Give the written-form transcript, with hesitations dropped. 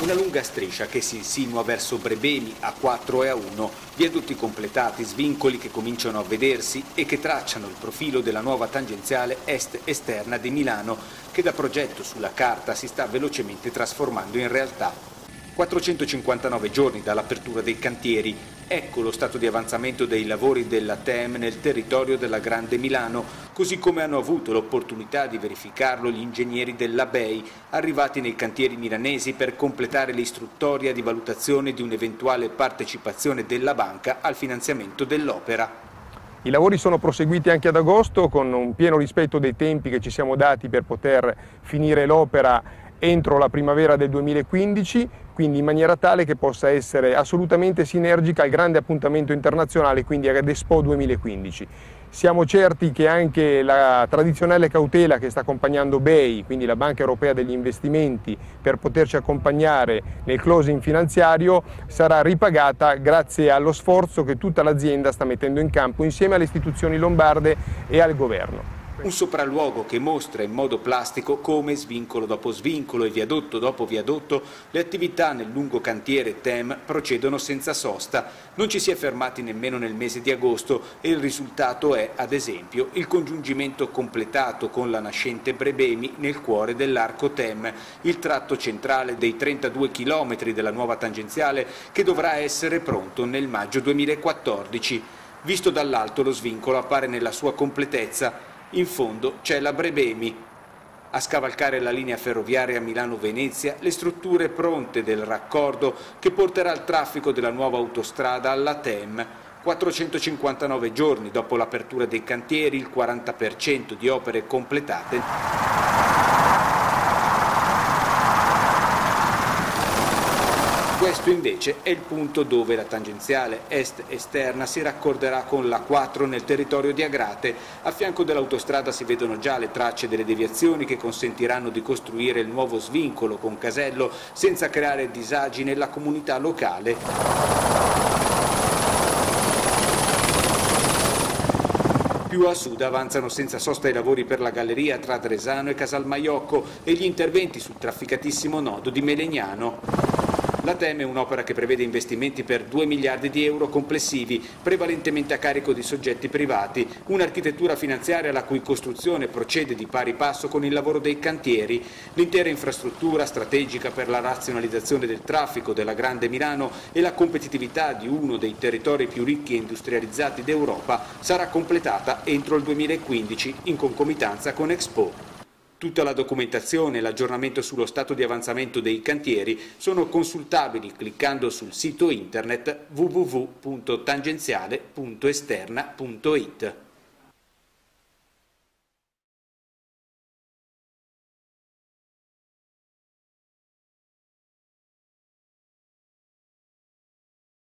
Una lunga striscia che si insinua verso Brebemi, A4 e A1, viadotti completati, svincoli che cominciano a vedersi e che tracciano il profilo della nuova tangenziale est-esterna di Milano, che da progetto sulla carta si sta velocemente trasformando in realtà. 459 giorni dall'apertura dei cantieri, ecco lo stato di avanzamento dei lavori della TEM nel territorio della Grande Milano, così come hanno avuto l'opportunità di verificarlo gli ingegneri della BEI, arrivati nei cantieri milanesi per completare l'istruttoria di valutazione di un'eventuale partecipazione della banca al finanziamento dell'opera. I lavori sono proseguiti anche ad agosto con un pieno rispetto dei tempi che ci siamo dati per poter finire l'opera entro la primavera del 2015, quindi in maniera tale che possa essere assolutamente sinergica al grande appuntamento internazionale, quindi ad Expo 2015. Siamo certi che anche la tradizionale cautela che sta accompagnando BEI, quindi la Banca Europea degli Investimenti, per poterci accompagnare nel closing finanziario, sarà ripagata grazie allo sforzo che tutta l'azienda sta mettendo in campo insieme alle istituzioni lombarde e al governo. Un sopralluogo che mostra in modo plastico come, svincolo dopo svincolo e viadotto dopo viadotto, le attività nel lungo cantiere TEM procedono senza sosta. Non ci si è fermati nemmeno nel mese di agosto e il risultato è, ad esempio, il congiungimento completato con la nascente Brebemi nel cuore dell'arco TEM, il tratto centrale dei 32 km della nuova tangenziale che dovrà essere pronto nel maggio 2014. Visto dall'alto lo svincolo appare nella sua completezza. In fondo c'è la Brebemi. A scavalcare la linea ferroviaria Milano-Venezia le strutture pronte del raccordo che porterà il traffico della nuova autostrada alla TEM. 459 giorni dopo l'apertura dei cantieri, il 40% di opere completate. Questo invece è il punto dove la tangenziale est-esterna si raccorderà con la 4 nel territorio di Agrate. A fianco dell'autostrada si vedono già le tracce delle deviazioni che consentiranno di costruire il nuovo svincolo con casello senza creare disagi nella comunità locale. Più a sud avanzano senza sosta i lavori per la galleria tra Dresano e Casalmaiocco e gli interventi sul trafficatissimo nodo di Melegnano. La TEM è un'opera che prevede investimenti per 2 miliardi di euro complessivi, prevalentemente a carico di soggetti privati, un'architettura finanziaria la cui costruzione procede di pari passo con il lavoro dei cantieri. L'intera infrastruttura strategica per la razionalizzazione del traffico della Grande Milano e la competitività di uno dei territori più ricchi e industrializzati d'Europa sarà completata entro il 2015 in concomitanza con Expo. Tutta la documentazione e l'aggiornamento sullo stato di avanzamento dei cantieri sono consultabili cliccando sul sito internet www.tangenziale.esterna.it.